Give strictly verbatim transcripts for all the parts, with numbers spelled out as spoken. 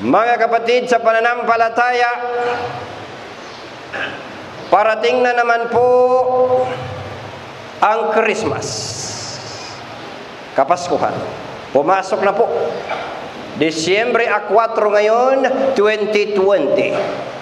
Mga kapatid sa pananampalataya, parating na naman po ang Christmas, Kapaskuhan. Pumasok na po. Disyembre four ngayon, twenty twenty.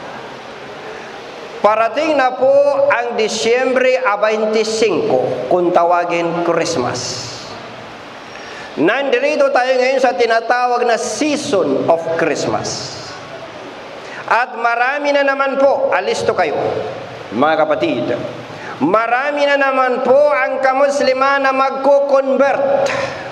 Parating na po ang Disyembre twenty-five, kung tawagin Christmas. Nandito tayo ngayon sa tinatawag na season of Christmas. At marami na naman po, alisto kayo, mga kapatid, marami na naman po ang kamuslima na magko-convert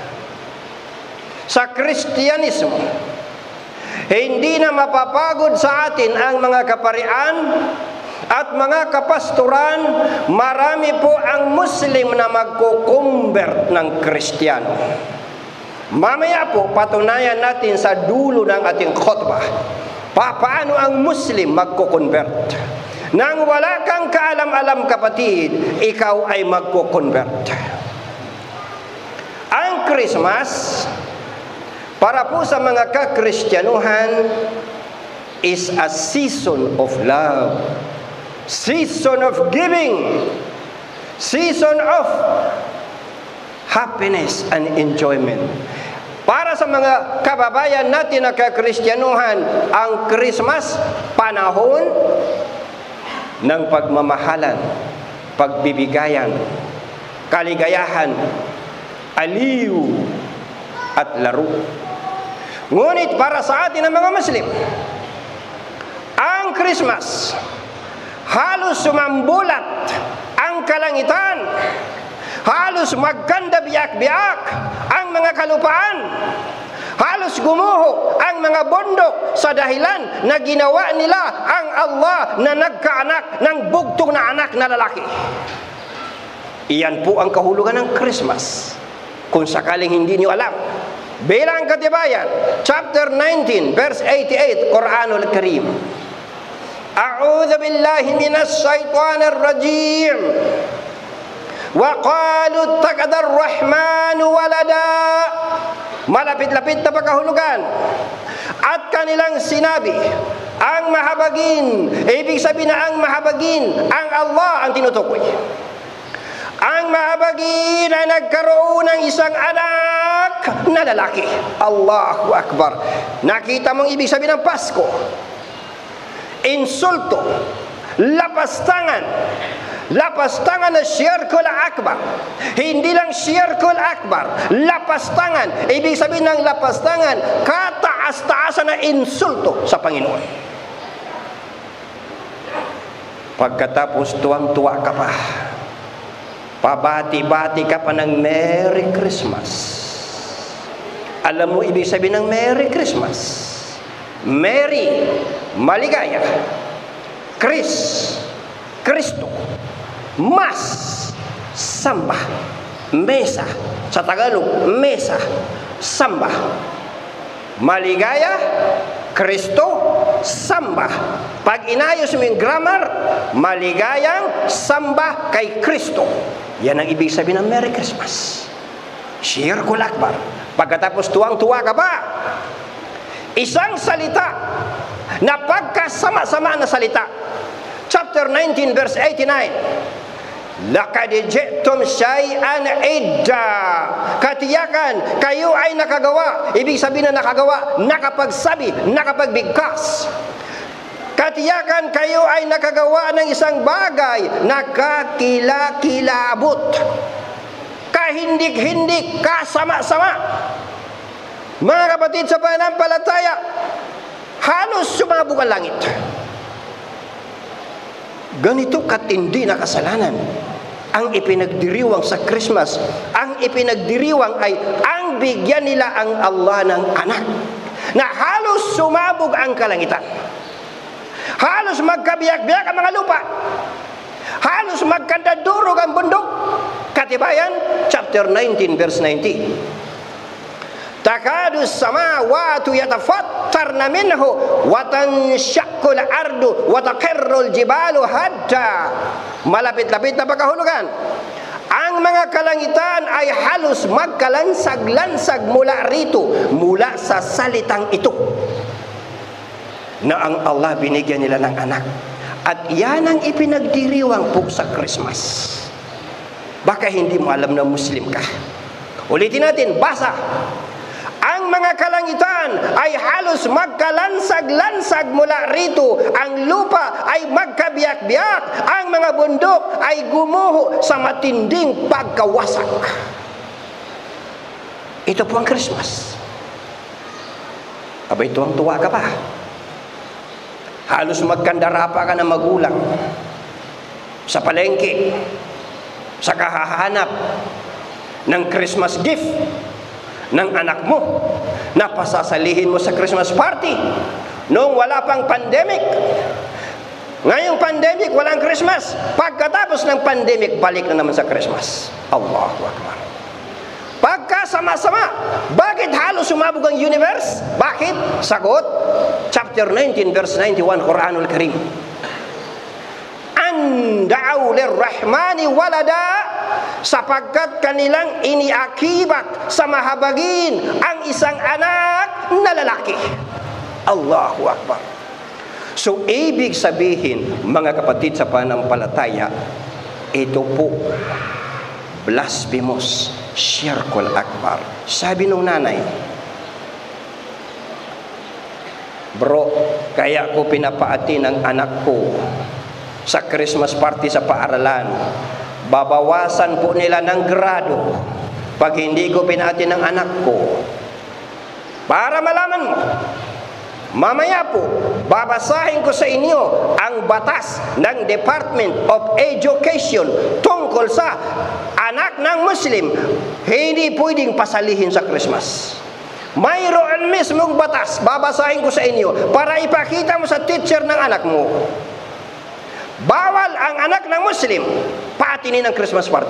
sa Kristyanismo. Hindi na mapapagod sa atin ang mga kaparian at mga kapastoran. Marami po ang Muslim na magko-convert ng Kristiyano. Mamaya po, patunayan natin sa dulo ng ating khutbah paano ang Muslim magko-convert. Nang wala kang kaalam-alam, kapatid, ikaw ay magko-convert. Ang Christmas, para po sa mga kakristyanuhan, is a season of love, season of giving, season of happiness and enjoyment. Para sa mga kababayan natin na kakristyanuhan, ang Christmas, panahon ng pagmamahalan, pagbibigayan, kaligayahan, aliw, at laro. Ngunit para sa atin ang mga Muslim, ang Christmas, halos sumambulat ang kalangitan, halos magkanda biyak-biyak ang mga kalupaan, halos gumuho ang mga bundok sa dahilan na ginawa nila ang Allah na nagkaanak ng bugtong na anak na lalaki. Iyan po ang kahulugan ng Christmas. Kung sakaling hindi niyo alam, bilang katibayan, chapter nineteen, verse eighty-eight, Quranul Karim. A'udhu billahi minas shaitanir rajim. Wa qalu takadar rahmanu walada. Malapit-lapit na pagkahulugan. At kanilang sinabi, ang mahabagin, ibig sabihin na ang mahabagin, ang Allah ang tinutukoy. Ang mahabagin ay nagkaroon ng isang anak na lalaki. Allahu Akbar. Nakita mong ibig sabihin ng Pasko? Insulto, lapastangan, lapastangan na Shirkul Akbar. Hindi lang Shirkul Akbar, lapastangan. Ibig sabihin ng lapastangan, kataas-taasan na insulto sa Panginoon. Pagkatapos tuwang-tuwa ka pa, pabati-bati ka pa ng Merry Christmas. Alam mo ibig sabihin ng Merry Christmas? Merry, maligaya. Chris, Kristo. Mas, samba. Mesa, sa Tagalog, mesa, samba. Maligaya, Kristo, samba. Pag inayos mo yung grammar, maligayang samba kay Kristo. Yan ang ibig sabihin ng Merry Christmas. Shirkul Akbar. Pagkatapos tuwang-tuwa ka pa, isang salita na pagkasama-sama na salita. Chapter nineteen, verse eighty-nine. Laqad ji'tum syai'an idda. Katiyakan, kayo ay nakagawa. Ibig sabihin na nakagawa, nakapagsabi, nakapagbigkas. Katiyakan, kayo ay nakagawa ng isang bagay na kakila-kilabot, kahindik-hindik, kasama-sama. Mga kapatid sa pananampalataya, halos sumabog ang langit. Ganito katindi na kasalanan ang ipinagdiriwang sa Christmas. Ang ipinagdiriwang ay ang bigyan nila ang Allah ng anak, na halos sumabog ang kalangitan, halos magkabiyak-biyak ang mga lupa, halos magkandadurog ang bundok. Katibayan, chapter nineteen, verse ninety. Takadu samawatu yatafattarna minhu wa tanshaqqu al-ardu wa taqirru al-jibalu hadda. Malapit-lapit na pagkahulugan. Ang mga kalangitan ay halos magkalansag-lansag mula rito, mula sa salitang ito. na ang Allah binigyan nila ng anak. At yan ang ipinagdiriwang po sa Christmas. Baka hindi mo alam na Muslim ka. Ulitin natin, basa. Ang mga kalangitan ay halos magkalansag-lansag mula rito. Ang lupa ay magkabiyak-biyak. Ang mga bundok ay gumuho sa matinding pagkawasak. Ito po ang Christmas. Abay, tuwang-tuwa ka pa. Halos magkandara pa ka na magulang sa palengke, sa kahahanap ng Christmas gift ng anak mo na pasasalihin mo sa Christmas party noong wala pang pandemic. Ngayong pandemic, walang Christmas. Pagkatapos ng pandemic, balik na naman sa Christmas. Allahu Akbar. Pagka sama-sama, bakit halos sumabog ang universe? Bakit? Sagot, chapter nineteen, verse ninety-one, Quranul Karim. An da'aw lirrahmani walada, sapagkat kanilang iniakibat sa mahabagin ang isang anak na lalaki. Allahu Akbar. So, ibig sabihin, mga kapatid sa pananampalataya, ito po, blasphemous, Shirkul Akbar. Sabi nung nanay, bro, kaya ko pinapaati ng anak ko sa Christmas party sa paaralan. Babawasan po nila ng grado pag hindi ko pinaati ng anak ko. Para malaman mo, mamaya po, babasahin ko sa inyo ang batas ng Department of Education tungkol sa anak ng Muslim, hindi pwedeng pasalihin sa Christmas. Mayroon mismong batas, babasahin ko sa inyo para ipakita mo sa teacher ng anak mo. Bawal ang anak ng Muslim paatinin ng Christmas party.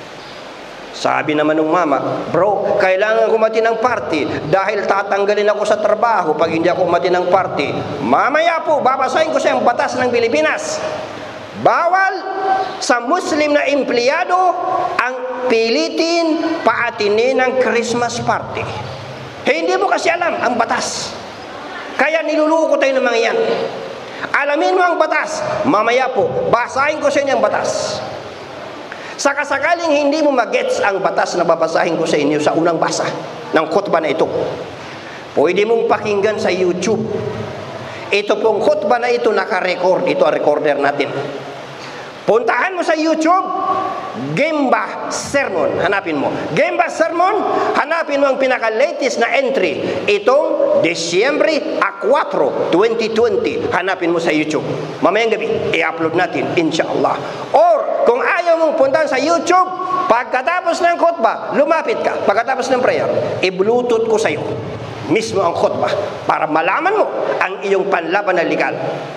Sabi naman ng mama, bro, kailangan ko mati ng party dahil tatanggalin ako sa trabaho pag hindi ako mati ng party. Mamaya po, babasahin ko sa batas ng Pilipinas. Bawal sa Muslim na empleyado ang pilitin paatinin ng Christmas party. Hindi mo kasi alam ang batas. Kaya niluluko tayo ng mga yan. Alamin mo ang batas. Mamaya po, basahin ko sa inyo ang batas. Sa kasakaling hindi mo magets ang batas na babasahin ko sa inyo sa unang basa ng khutbah na ito, pwede mong pakinggan sa YouTube. Ito pong khutbah na ito naka-record. Ito ang recorder natin. Puntahan mo sa YouTube, Gemba Sermon. Hanapin mo. Gemba Sermon, hanapin mo ang pinaka-latest na entry. Itong Disyembre four, twenty twenty. Hanapin mo sa YouTube. Mamayang gabi, i-upload natin, inshallah. Or, kung ayaw mong puntahan sa YouTube, pagkatapos ng khutbah, lumapit ka. Pagkatapos ng prayer, i-bluetooth ko sa iyo mismo ang khutbah para malaman mo ang iyong panlaban na legal.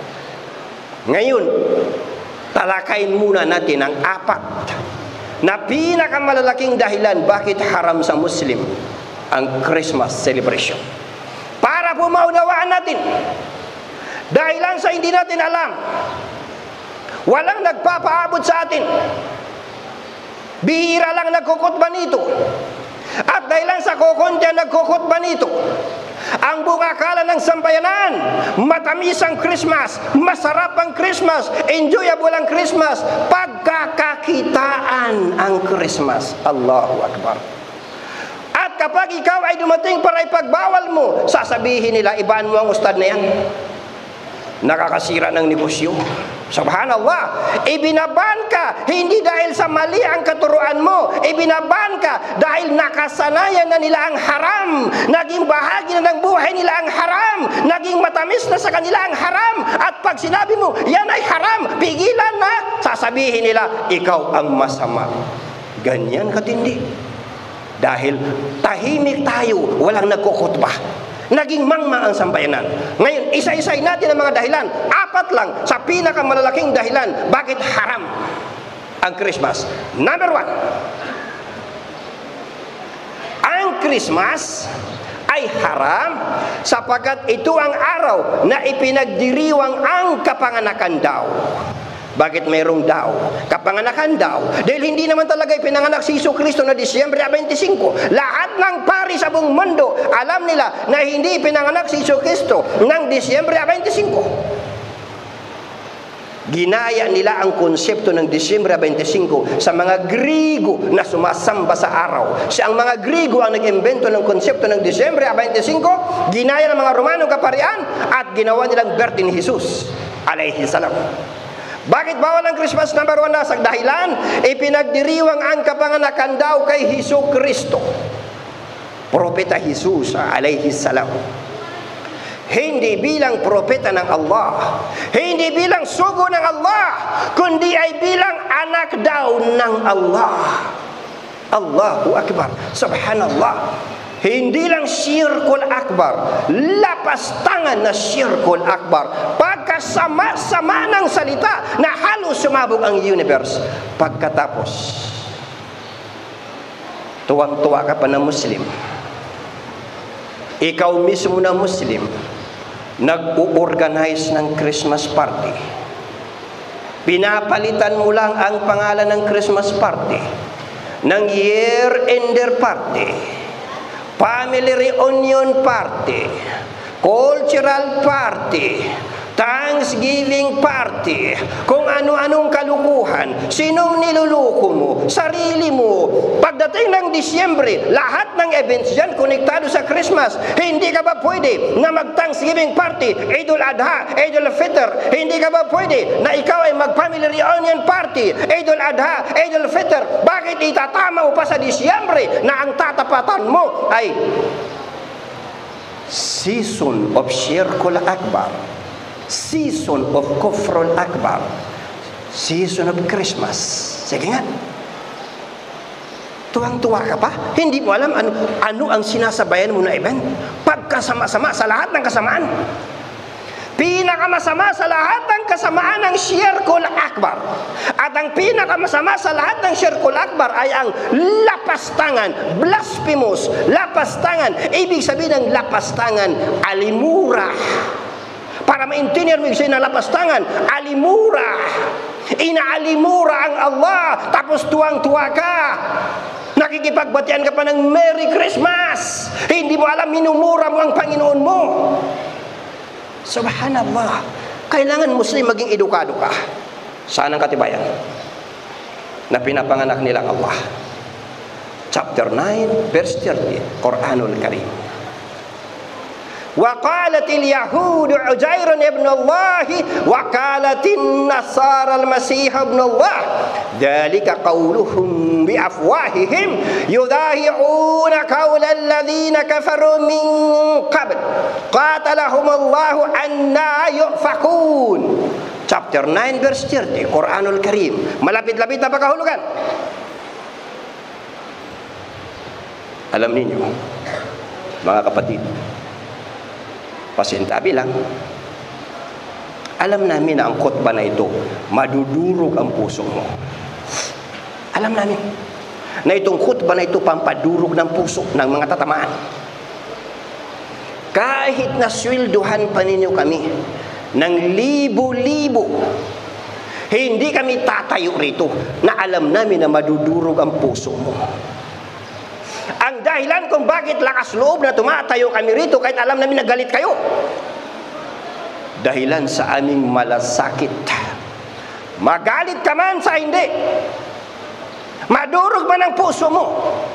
Ngayon, talakayin muna natin ang apat na pinakamalalaking dahilan bakit haram sa Muslim ang Christmas celebration. Para po maunawaan natin, dahilan sa hindi natin alam, walang nagpapaabot sa atin, bihira lang nagkukutba nito, at dahilan sa kukuntya nagkukutba nito, ang buong akala ng sambayanan, matamis ang Christmas, masarap ang Christmas, enjoyable ang Christmas, pagkakakitaan ang Christmas. Allahu Akbar. At kapag ikaw ay dumating para ipagbawal mo, sasabihin nila, ibaan mo ang ustad na yan. Nakakasira ng negosyo. Subhanallah. Ibinaban ka, hindi dahil sa mali ang katuruan mo. Ibinaban ka dahil nakasanayan na nila ang haram. Naging bahagi na ng buhay nila ang haram. Naging matamis na sa kanila ang haram. At pag sinabi mo, yan ay haram, pigilan na, sasabihin nila, ikaw ang masama. Ganyan katindi. Dahil tahimik tayo, walang nagkukutbah. Naging mangma ang sambayanan. Ngayon, isa-isay natin ang mga dahilan. Apat lang sa pinakamalalaking dahilan bakit haram ang Christmas. Number one, ang Christmas ay haram sapagkat ito ang araw na ipinagdiriwang ang kapanganakan daw Bakit mayroong daw? Kapanganakan daw. Dahil hindi naman talaga ipinanganak si Hesus Kristo na Disyembre twenty-five. Lahat ng pari sa buong mundo, alam nila na hindi ipinanganak si Hesus Kristo ng Disyembre twenty-five. Ginaya nila ang konsepto ng Disyembre twenty-five sa mga Griego na sumasamba sa araw. Siya ang mga Griego ang nag-imbento ng konsepto ng Disyembre twenty-five, ginaya ng mga Romanong kaparian at ginawa nilang birthday ni Jesus alayhi salam. Bakit bawal ang Christmas? Number one, nasa dahilan, ipinagdiriwang ang kapanganakan daw kay Hesus Kristo, propeta Jesus alayhi salam. Hindi bilang propeta ng Allah, hindi bilang sugo ng Allah, kundi ay bilang anak daw ng Allah. Allahu Akbar, subhanallah. Hindi lang Syirkul Akbar, lapas tangan na Syirkul Akbar. Pagkasama-sama ng salita na halos sumabog ang universe. Pagkatapos, tuwang-tuwa ka pa na Muslim. Ikaw mismo na Muslim, nag-u-organize ng Christmas party. Pinapalitan mo lang ang pangalan ng Christmas party ng year-ender party, family reunion party, cultural party, Thanksgiving party, kung ano-anong kalukuhan. Sinong niluluko mo? Sarili mo. Pagdating ng Disyembre, lahat ng events dyan konektado sa Christmas. Hindi ka ba pwede na mag-Thanksgiving party, Idul Adha, Idul Fitr? Hindi ka ba pwede na ikaw ay mag-family reunion party, Idul Adha, Idul Fitr? Bakit itatama mo pa sa Disyembre na ang tatapatan mo ay season of Syirkul Akbar, season of Kufrul Akbar, season of Christmas? Sige nga, tuwang-tuwa ka pa? Hindi mo alam ano, ano ang sinasabayan mo na event? Pagkasama-sama sa lahat ng kasamaan. Pinakamasama sa lahat ng kasamaan ng Syirkul Akbar. At ang pinakamasama sa lahat ng Syirkul Akbar ay ang lapastangan, blasphemous, lapastangan. Ibig sabihin ng lapastangan, alimura. Para maintindihan mo yung na lapastangan, alimura. Inaalimura ang Allah, tapos tuwang-tuwa ka. Nakikipagbatian ka pa ng Merry Christmas. Hindi mo alam, minumura mo ang Panginoon mo. Subhanallah. Kailangan Muslim maging edukado ka. Saan ang katibayan? Na pinapanganak nilang Allah. Chapter nine, verse thirty, Quranul Karim. وقالت اليهود عزير ابن الله وقالت النصارى المسيح ابن الله ذلك قولهم بأفواههم يضاهئون قول الذين كفروا من قبل قاتلهم الله أنى يؤفكون. Chapter nine verse thirty, Quranul Karim. Malapit-lapit na pagkahulugan. Alam ninyo, mga kapatid, pasintabi lang, alam namin na ang khutbah na ito, madudurog ang puso mo. Alam namin na itong khutbah na ito pampadurog ng puso ng mga tatamaan. Kahit na swelduhan pa ninyo kami ng libo-libo, hindi kami tatayo rito na alam namin na madudurog ang puso mo. Ang dahilan kung bakit lakas loob na tumatayo kami rito kahit alam namin na galit kayo, dahilan sa aming malasakit. Magalit ka man sa hindi, madurog man ang puso mo,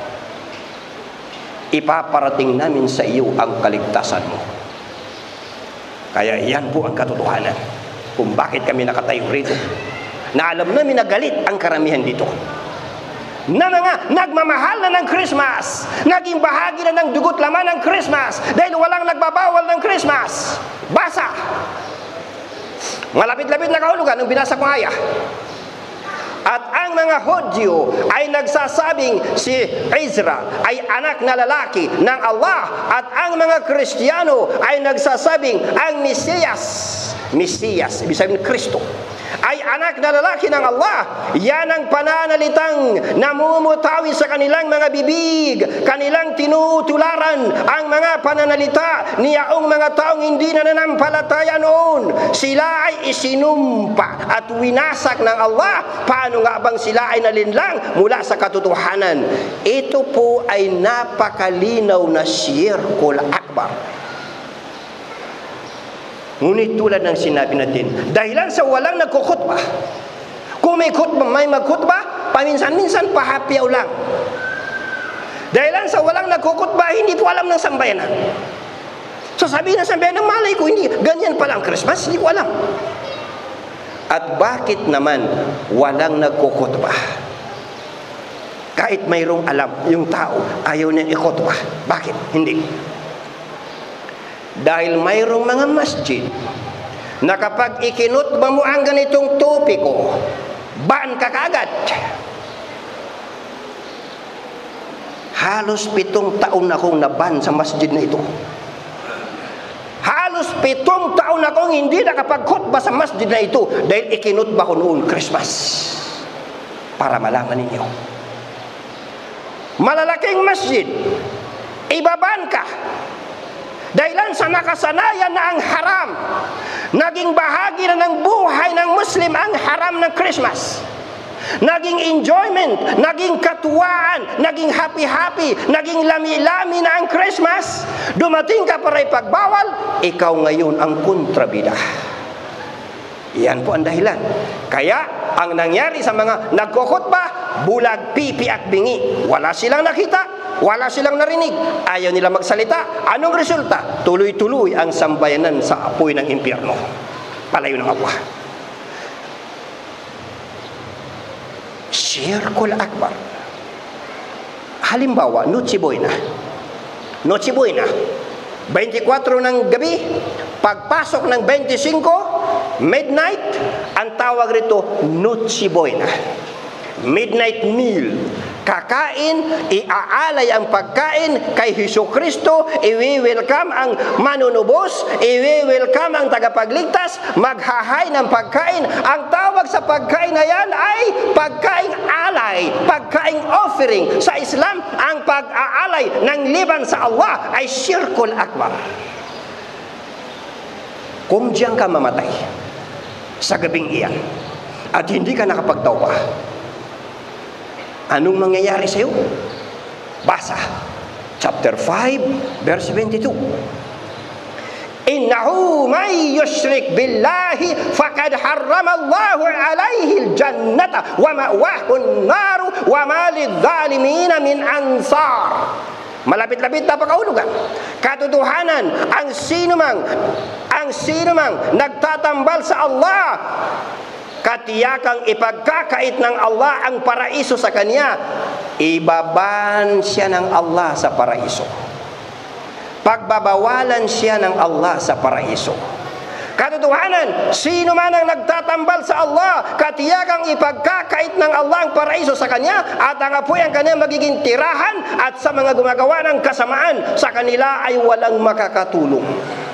ipaparating namin sa iyo ang kaligtasan mo. Kaya yan po ang katotohanan kung bakit kami nakatayo rito, na alam namin na galit ang karamihan dito, na mga nagmamahal na ng Christmas, naging bahagi na ng dugot laman ng Christmas dahil walang nagbabawal ng Christmas. Basa. Malapit-lapit na kahulugan ng binasa kong ayah. At ang mga Hudyo ay nagsasabing si Ezra ay anak na lalaki ng Allah, at ang mga Kristiyano ay nagsasabing ang Mesiyas, Mesiyas, ibig sabihin Kristo, ay anak na lalaki ng Allah. Yan ang pananalitang namumutawi sa kanilang mga bibig, kanilang tinutularan ang mga pananalita niyaong mga taong hindi nananampalataya noon. Sila ay isinumpa at winasak ng Allah. Paano nga bang sila ay nalinlang mula sa katotohanan? Ito po ay napakalinaw na Syirkul Akbar. Ngunit tulad ng sinabi natin, dahilan sa walang nagkukutba, kung may kutba, may magkutba, paminsan-minsan pahapyaw lang. Dahilan sa walang nagkukutba, hindi po alam ng sambayanan. So sabihin ng sambayanan, malay ko, hindi, ganyan pala ang Christmas, hindi ko alam. At bakit naman walang nagkukutba? Kahit mayroong alam, yung tao, ayaw niyang ikutba. Bakit? Hindi. Dahil mayroong mga masjid na kapag ikinutba mo ang ganitong topiko, ban ka kaagad. Halos pitong taon akong naban sa masjid na ito. Halos pitong taon akong hindi nakapagkutba sa masjid na ito dahil ikinutba ko noon Christmas. Para malaman ninyo, malalaking masjid, ibaban ka. Dahilan sa nakasanayan na ang haram, naging bahagi na ng buhay ng Muslim ang haram ng Christmas. Naging enjoyment, naging katuwaan, naging happy-happy, naging lami-lami na ang Christmas. Dumating ka para ipagbawal, ikaw ngayon ang kontrabida. Iyan po ang dahilan. Kaya, ang nangyari sa mga nagkukutba, bulag, pipi at bingi. Wala silang nakita, wala silang narinig, ayaw nila magsalita. Anong resulta? Tuloy-tuloy ang sambayanan sa apoy ng impyerno. Palayo ng Allah. Syirkul Akbar. Halimbawa, Noche Buena. Noche Buena, twenty-four ng gabi, pagpasok ng twenty-five, midnight, ang tawag rito, Noche Buena. Midnight meal. Kakain, iaalay ang pagkain kay Jesucristo, i-welcome ang manunubos, i-welcome ang tagapagligtas, maghahay ng pagkain. Ang tawag sa pagkain na yan ay pagkaing alay, pagkaing offering. Sa Islam, ang pag-aalay ng liban sa Allah ay Syirkul Akbar. Kung diyan ka mamatay sa gabing iyan at hindi ka nakapagtawbah, anong mangyayari sa iyo? Basa chapter five verse twenty-two. Innahu may yushrik billahi faqad harrama Allahu alayhi al-jannata wa ma'wahu an-nar wa ma lidh-dhalimin min ansar. Malapit-lapit na pagkaulugan. Katotohanan, ang sinumang ang sinumang nagtatambal sa Allah, katiyakang ipagkakait ng Allah ang paraiso sa kanya, ibaban siya ng Allah sa paraiso. Pagbabawalan siya ng Allah sa paraiso. Katotohanan, sino man ang nagtatambal sa Allah, katiyakang ipagkakait ng Allah ang paraiso sa kanya, at ang apoy ang kanya magiging tirahan, at sa mga gumagawa ng kasamaan sa kanila ay walang makakatulong.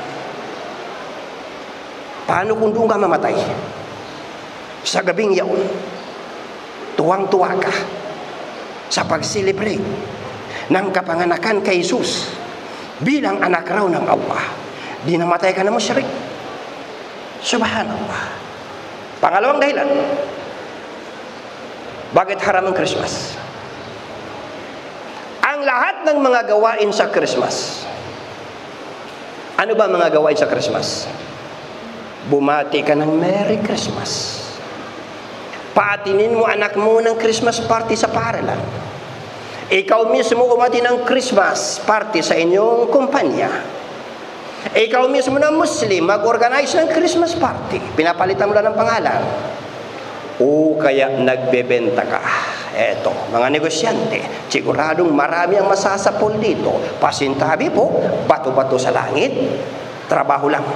Paano kung doon ka mamatay? Sa gabing yaon, tuwang-tuwa ka sa pag-celebrate ng kapanganakan kay Jesus bilang anak raw ng Allah. Di namatay ka na musyrik. Subhanallah. Pangalawang dahilan, bakit haram ang Christmas? Ang lahat ng mga gawain sa Christmas, ano ba mga gawain sa Christmas? Bumati ka ng Merry Christmas. Paatinin mo anak mo ng Christmas party sa paaralan. Ikaw mismo umati ng Christmas party sa inyong kumpanya. Ikaw mismo na Muslim, mag-organize ng Christmas party. Pinapalitan mo lang ng pangalan. O kaya nagbebenta ka. Eto, mga negosyante, siguradong marami ang masasapol dito. Pasintabi po, bato-bato sa langit, trabaho lang.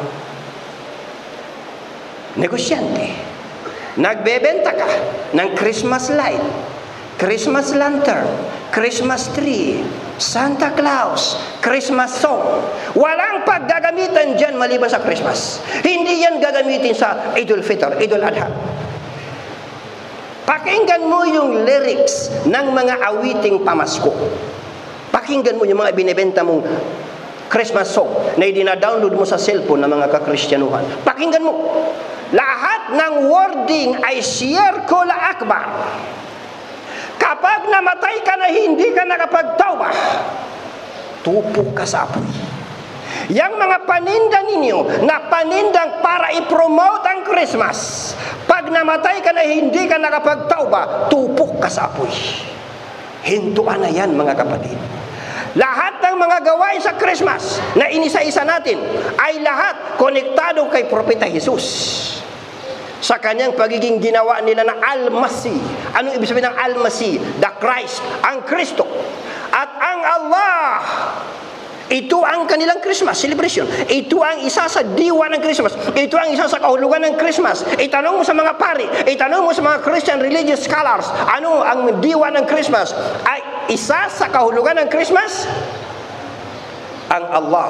Negosyante, nagbebenta ka ng Christmas light, Christmas lantern, Christmas tree, Santa Claus, Christmas song. Walang paggagamitan dyan maliban sa Christmas. Hindi yan gagamitin sa Idul Fitr, Idul Adha. Pakinggan mo yung lyrics ng mga awiting pamasko. Pakinggan mo yung mga binibenta mong Christmas song na idina-download mo sa cellphone ng mga kakristyanuhan. Pakinggan mo. Lahat ng wording ay Shirkul Akbar. Kapag namatay ka na hindi ka nakapagtawbah, tupok ka sa apoy. Yang mga paninda ninyo na panindang para i-promote ang Christmas, pag namatay ka na hindi ka nakapagtawbah, tupok ka sa apoy. Hintuan na yan, mga kapatid. Lahat ng mga gawain sa Christmas na inisa-isa natin ay lahat konektado kay Propeta Jesus. Sa kanyang pagiging ginawa nila na Al-Masih. Anong ibig sabihin ng Al-Masih? The Christ, ang Kristo. At ang Allah, ito ang kanilang Christmas celebration. Ito ang isa sa diwa ng Christmas. Ito ang isa sa kahulugan ng Christmas. Itanong mo sa mga pari, itanong mo sa mga Christian religious scholars, ano ang diwa ng Christmas? Ay isa sa kahulugan ng Christmas? Ang Allah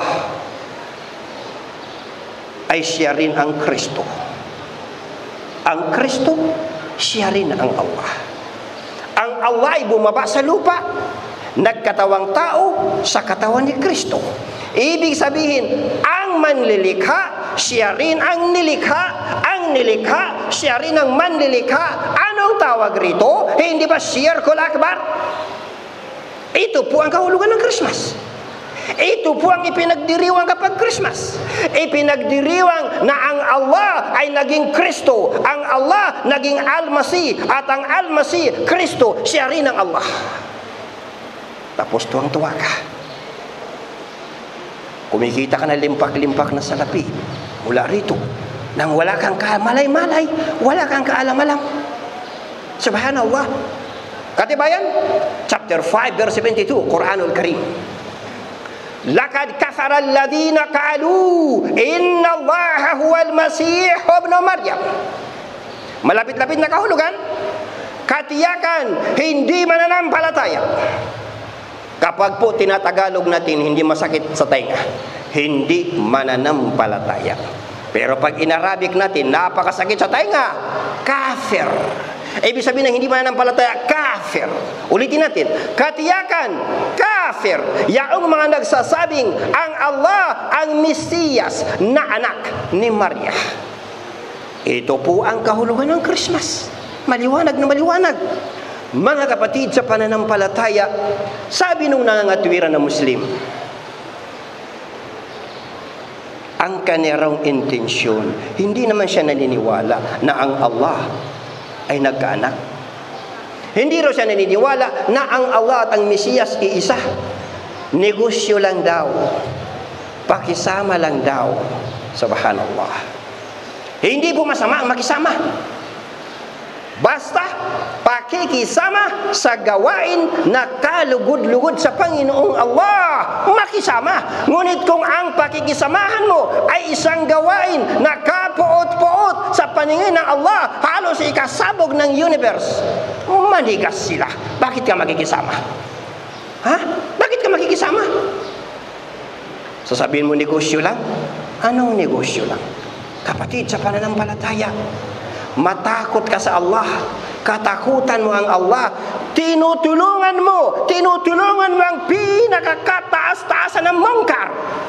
ay siya rin ang Kristo. Ang Kristo, siya rin ang Allah. Ang Allah ay bumaba sa lupa, nagkatawang tao sa katawan ni Kristo. Ibig sabihin, ang manlilikha, siya rin ang nilikha. Ang nilikha, siya rin ang manlilikha. Anong tawag rito? Hindi ba Shirkul Akbar? Ito po ang kahulugan ng Christmas. Ito po ang ipinagdiriwang kapag Christmas. Ipinagdiriwang na ang Allah ay naging Kristo, ang Allah naging Al-Masih, at ang Al-Masih, Kristo, siya rin ang Allah. Tapos tuwang-tuwa ka. Kumikita ka na limpak-limpak na salapi mula rito, nang wala kang kamalay-malay, wala kang kaalam-alam. Subhanallah. Katibayan, chapter five, verse seventy-two, Quranul Karim. Laqad kafara alladhina qalu inna Allaha huwal Masih ibn Maryam. Malapit-lapit na kahulugan. Katiyakan, hindi mananampalataya. Kapag po tinatagalog natin, hindi masakit sa tenga. Hindi mananampalataya. Pero pag in-Arabic natin, napakasakit sa tenga. Kafir. Ibig sabihin ng hindi mananampalataya, kafir. Ulitin natin. Katiyakan, kafir. Yaong mga nagsasabing ang Allah ang Mesiyas na anak ni Maria. Ito po ang kahulugan ng Christmas. Maliwanag na maliwanag. Mga kapatid sa pananampalataya, sabi nung nangangatwiran na Muslim, ang kanyang intensyon, hindi naman siya naniniwala na ang Allah ay nagkaanak. Hindi raw siya naniniwala na ang Allah at ang Mesiyas iisa. Negosyo lang daw. Pakisama lang daw. Subhanallah. Hindi po masama ang makisama. Basta pakikisama sa gawain na kalugod-lugod sa Panginoong Allah, makisama. Ngunit kung ang pakikisamahan mo ay isang gawain na kapuot-puot sa paningin ng Allah, halos ikasabog ng universe, manigas sila. Bakit ka makikisama? Ha? Bakit ka makikisama? Sasabihin mo negosyo lang? Anong negosyo lang? Kapatid, sa pananampalataya, matakot ka sa Allah, katakutan mo ang Allah, tinutulungan mo, tinutulungan mo ang pinakakataas-taasan ng mungkar.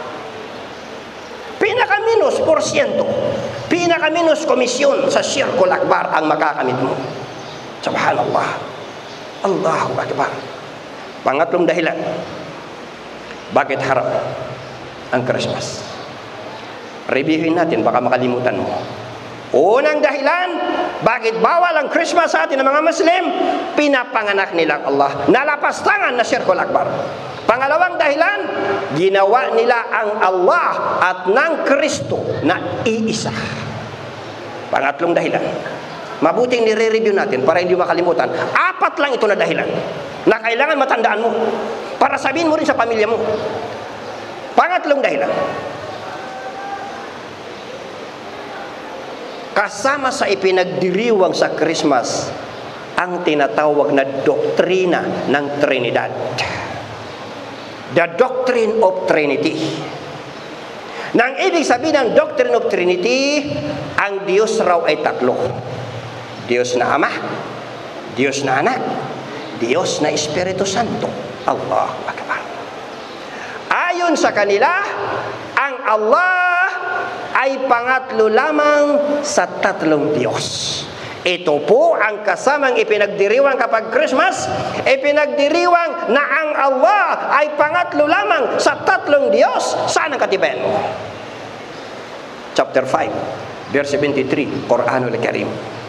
Pinaka-minus porsyento, pinaka-minus komisyon sa Shirkul Akbar ang makakamit mo. Subhanallah. Allahu Akbar. Pangatlong dahilan, bakit haram ang Christmas? Reviewin natin, baka makalimutan mo. Unang dahilan, bakit bawal ang Christmas sa atin ng mga Muslim? Pinapanganak nilang Allah. Nalapastangan na Shirkul Akbar. Pangalawang dahilan, ginawa nila ang Allah at ng Kristo na iisa. Pangatlong dahilan, mabuting nire-review natin para hindi makalimutan. Apat lang ito na dahilan na kailangan matandaan mo para sabihin mo rin sa pamilya mo. Pangatlong dahilan, kasama sa ipinagdiriwang sa Christmas ang tinatawag na doktrina ng Trinidad. The doctrine of Trinity. Nang ibig sabihin ng doctrine of Trinity, ang Diyos raw ay tatlo. Diyos na Ama, Diyos na Anak, Diyos na Espiritu Santo. Allahu Akbar. Ayon sa kanila, ang Allah ay pangatlo lamang sa tatlong Diyos. Ito po ang kasamang ipinagdiriwang kapag Christmas, ipinagdiriwang na ang Allah ay pangatlo lamang sa tatlong Diyos. Saan ang katibayan mo? Chapter five, verse twenty-three, Quranul Karim.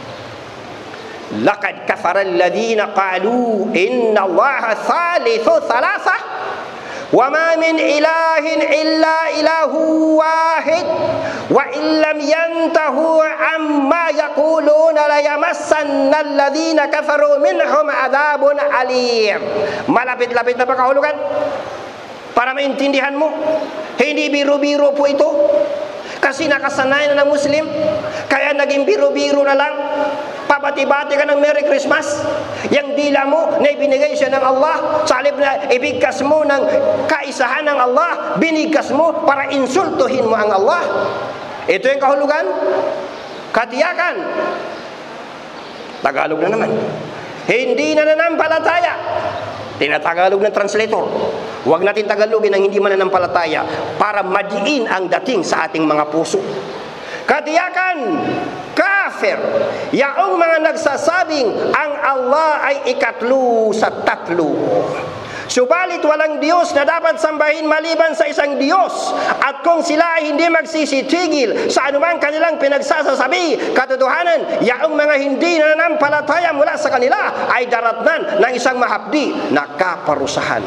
Laqad kafara alladhina qalu inna Allaha thalithu thalatha wa ma min ilahin illa ilahu wahid wa illam yantahu amma yaquluna la yamassanna alladhina kafaru minhum adhabun alim. Malapit-lapit na ba kahulugan? Para maintindihan mo, hindi biro-biro po ito. Kasi nakasanayan na ng Muslim, kaya naging biro-biro na lang. Pabati-bati ka ng Merry Christmas. Yang dila mo na ibinigay siya ng Allah, sa halip na ibigkas mo ng kaisahan ng Allah, binigkas mo para insultuhin mo ang Allah. Ito yung kahulugan. Katiyakan. Tagalog na naman. Hindi na nanampalataya. Tinatagalog ng translator. Huwag natin Tagalogin ang hindi mananampalataya para madiin ang dating sa ating mga puso. Katiyakan, kafir, yaong mga nagsasabing ang Allah ay ikatlo sa tatlo. Subalit walang Diyos na dapat sambahin maliban sa isang Diyos. At kung sila ay hindi magsisitigil sa anumang kanilang pinagsasasabi, katotohanan, yaong mga hindi nananampalataya mula sa kanila ay daratnan ng isang mahapdi na kaparusahan.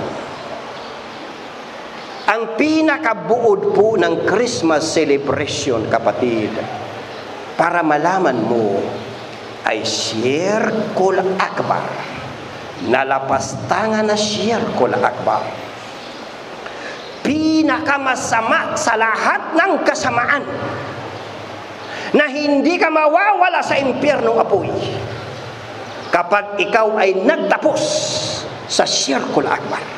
Ang pinakabuod po ng Christmas celebration, kapatid, para malaman mo, ay Shirkul Akbar. Nalapastangan na Shirkul Akbar. Pinakamasama sa lahat ng kasamaan na hindi ka mawawala sa impyernong apoy kapag ikaw ay nagtapos sa Shirkul Akbar.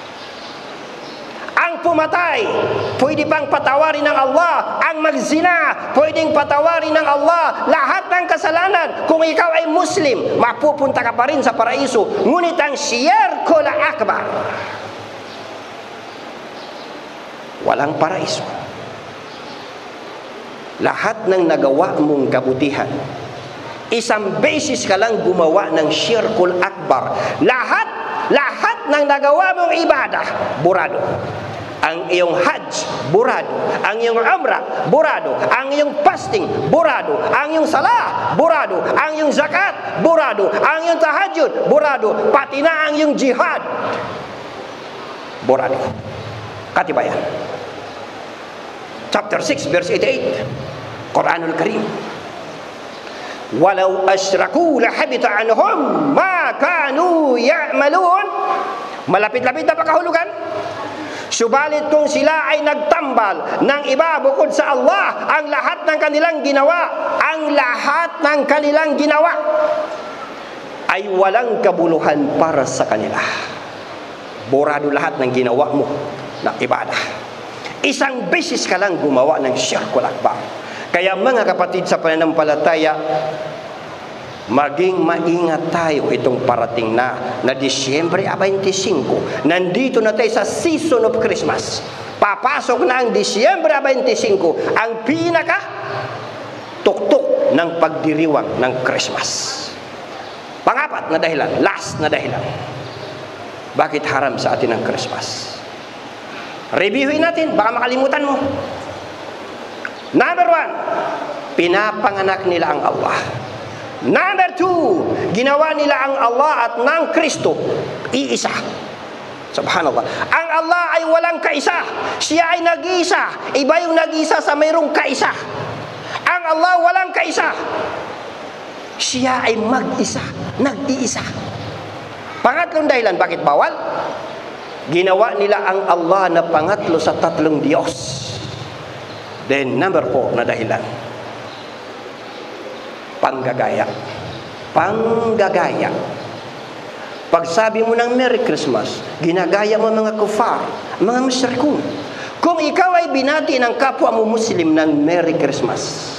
Ang pumatay, pwede pang patawarin ng Allah. Ang magzina, pwedeng patawarin ng Allah. Lahat ng kasalanan, kung ikaw ay Muslim, mapupunta ka pa rin sa paraiso. Ngunit ang Shirkul Akbar, walang paraiso. Lahat ng nagawa mong kabutihan, isang beses ka lang gumawa ng Shirkul Akbar. Lahat, lahat ng nagawa mong ibadah, burado. Ang iyong hajj, burado. Ang iyong umrah, burado. Ang iyong fasting, burado. Ang iyong salah, burado. Ang iyong zakat, burado. Ang iyong tahajud, burado. Pati na ang iyong jihad, burado. Katibayan. Chapter six, verse eighty-eight, Quranul Karim. Walau asyraku lahabita anhum ma kanu ya'malun. Malapit-lapit na pakahulugan. Subalit kung sila ay nagtambal ng iba bukod sa Allah, ang lahat ng kanilang ginawa, ang lahat ng kanilang ginawa ay walang kabuluhan para sa kanila. Borado lahat ng ginawa mo na ibadah. Isang beses ka lang gumawa ng Shirkul Akbar. Kaya mga kapatid sa pananampalataya, maging maingat tayo itong parating na na Disyembre twenty-five. Nandito na tayo sa season of Christmas. Papasok na ang Disyembre twenty-five, ang pinaka tuktok ng pagdiriwang ng Christmas. Pangapat na dahilan, last na dahilan, bakit haram sa atin ang Christmas? Reviewin natin, baka makalimutan mo. Number one, pinapanganak nila ang Allah. Number two, ginawa nila ang Allah at ng Kristo iisa. Subhanallah. Ang Allah ay walang kaisa. Siya ay nag-iisa. Iba yung nag-iisa sa mayroong kaisa. Ang Allah walang kaisa. Siya ay mag-isa, nag-iisa. Pangatlong dahilan, bakit bawal? Ginawa nila ang Allah na pangatlo sa tatlong Diyos. Then number four na dahilan, panggagaya. Panggagaya. Pag sabi mo ng Merry Christmas, ginagaya mo mga kufar, mga musyrikun. Kung ikaw ay binati ng kapwa mo Muslim ng Merry Christmas,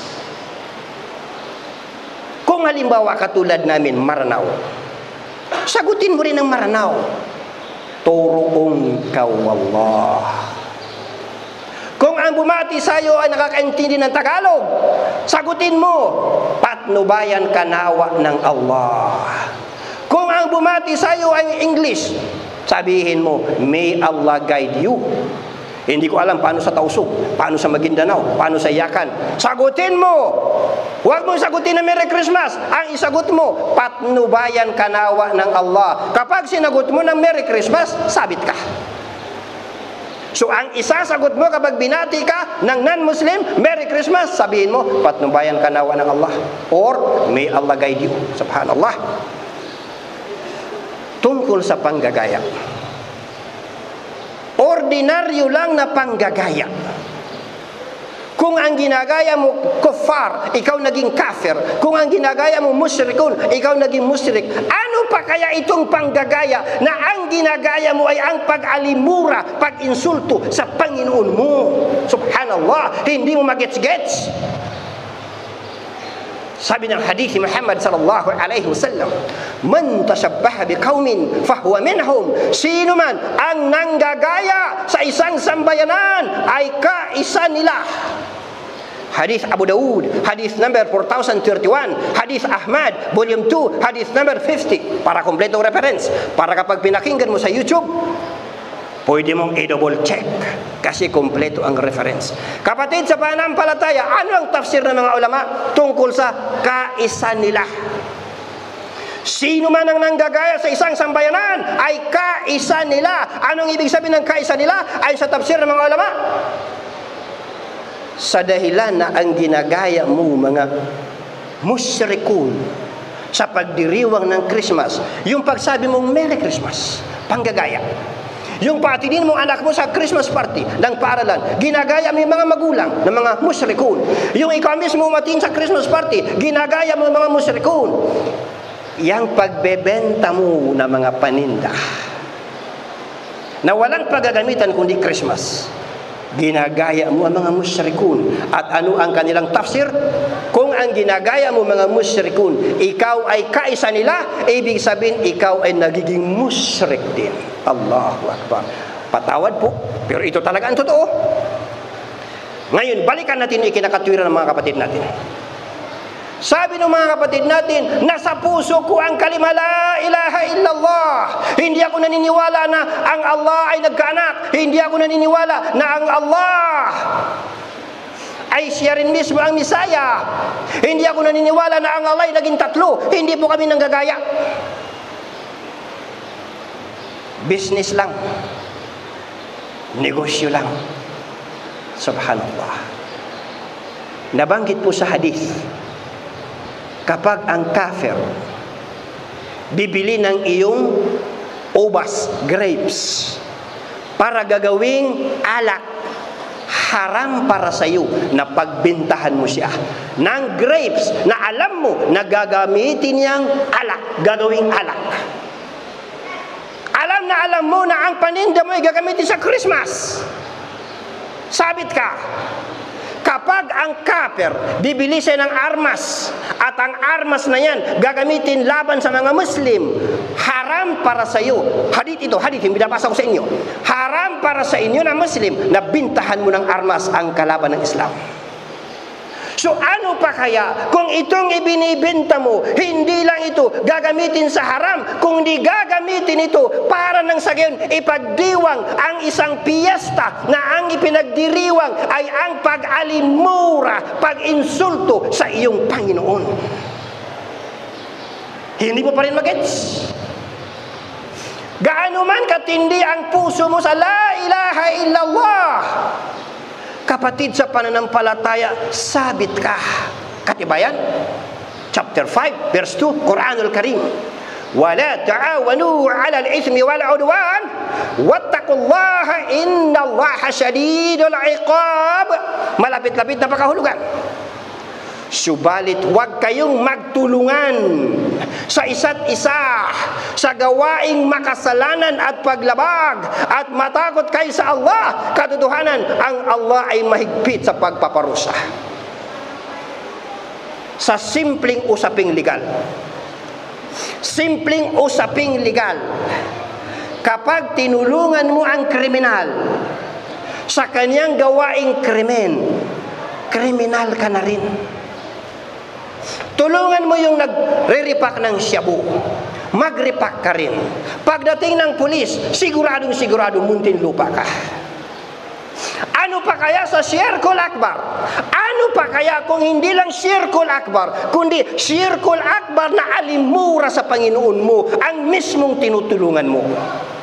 kung halimbawa katulad namin, Maranao, sagutin mo rin ng Maranao, Turuong kawallah. Kung ang bumati sa iyo ay nakakaintindi ng Tagalog, sagutin mo, patnubayan ka nawa ng Allah. Kung ang bumati sa iyo ay English, sabihin mo, may Allah guide you. Hindi ko alam paano sa Tausug, paano sa Maguindanao, paano sa Yakan. Sagutin mo. Huwag mong sagutin na Merry Christmas. Ang isagot mo, patnubayan ka nawa ng Allah. Kapag sinagot mo ng Merry Christmas, sabit ka. So, ang isasagot mo kapag binati ka ng non-Muslim, Merry Christmas, sabihin mo, patnubayan ka nawa ng Allah. Or, may Allah guide you. Subhanallah. Tungkol sa panggagaya. Ordinaryo lang na panggagaya. Kung ang ginagaya mo kuffar, ikaw naging kafir. Kung ang ginagaya mo musyrikun, ikaw naging musyrik. Ano pa kaya itong panggagaya na ang ginagaya mo ay ang pag-alimura, pag-insulto sa Panginoon mo? Subhanallah, hindi mo magets-gets. Sabi ng hadith ni Muhammad sallallahu alaihi wasallam, man tashabbaha biqaumin fahuwa minhum. Sino man ang nanggagaya sa isang sambayanan ay kaisa nila. Hadith Abu Daud, hadith number four thousand thirty-one, hadith Ahmad, volume two, hadith number fifty. Para kompletong reference, para kapag pinakinggan mo sa YouTube, pwede mong i-double check kasi kompleto ang reference. Kapatid sa pananampalataya, ano ang tafsir ng mga ulama tungkol sa kaisa nila? Sino man ang nanggagaya sa isang sambayanan ay kaisa nila. Anong ibig sabihin ng kaisa nila? Ay sa tafsir ng mga ulama, sa dahilan na ang ginagaya mo mga musyrikun sa pagdiriwang ng Christmas, yung pagsabi mong Merry Christmas, panggagaya. Yung patinin mong anak mo sa Christmas party ng paaralan, ginagaya mo yung mga magulang ng mga musyrikun. Yung ikaw mismo umatin sa Christmas party, ginagaya mo yung mga musyrikun. Yang pagbebenta mo ng mga paninda na walang paggagamitan kundi Christmas, ginagaya mo ang mga musyrikun. At ano ang kanilang tafsir? Kung ang ginagaya mo mga musyrikun, ikaw ay kaisa nila, ibig sabihin ikaw ay nagiging musyrik din. Allahu Akbar. Patawad po, pero ito talaga ang totoo. Ngayon, balikan natin yung ikinakatwiran ng mga kapatid natin. Sabi ng mga kapatid natin, nasa puso ko ang kalima la ilaha illallah. Hindi ako naniniwala na ang Allah ay nagkaanak. Hindi ako naniniwala na ang Allah ay siya rin mismo ang Misaya. Hindi ako naniniwala na ang Allah ay naging tatlo. Hindi po kami nanggagaya. Business lang. Negosyo lang. Subhanallah. Nabanggit po sa hadith, kapag ang kafir bibili ng iyong ubas, grapes, para gagawing alak, haram para sa iyo na pagbintahan mo siya ng grapes na alam mo na gagamitin niyang alak, gagawing alak. Alam na alam mo na ang paninda mo ay gagamitin sa Christmas. Sabit ka. Kapag ang kafir bibili siya ng armas at ang armas na yan gagamitin laban sa mga Muslim, haram para sa iyo. Hadith ito, hadith yung binabasa ko sa inyo. Haram para sa inyo na Muslim na bintahan mo ng armas ang kalaban ng Islam. So ano pa kaya kung itong ibinibenta mo, hindi lang ito gagamitin sa haram, kung di gagamitin ito para nang sa gayon ipagdiwang ang isang piyesta na ang ipinagdiriwang ay ang pag-alimura, pag-insulto sa iyong Panginoon. Hindi mo pa rin magets. Gaano man katindi ang puso mo sa la ilaha illallah, kapatid sa pananampalataya, sabit ka. Katibayan? Chapter five, verse two, Quranul Karim. وَلَا تَعَاوَنُوا عَلَى الْإِثْمِ وَالْعُدْوَانِ وَاتَّقُوا اللَّهَ إِنَّ اللَّهَ شَدِيدُ الْعِقَابِ. Malapit-lapit na pakahulugan. Subalit huwag kayong magtulungan sa isa't isa, sa gawaing makasalanan at paglabag, at matakot kayo sa Allah. Katotohanan, ang Allah ay mahigpit sa pagpaparusa. Sa simpleng usaping legal. Simpleng usaping legal. Kapag tinulungan mo ang kriminal sa kanyang gawaing krimen, kriminal ka na rin. Tulungan mo yung nagre-repack ng shabu, mag-repack ka rin. Pagdating ng pulis, siguradong sigurado muntinlupa ka. Ano pa kaya sa Shirkul Akbar? Ano pa kaya kung hindi lang Shirkul Akbar, kundi Shirkul Akbar na alimura sa Panginoon mo, ang mismong tinutulungan mo?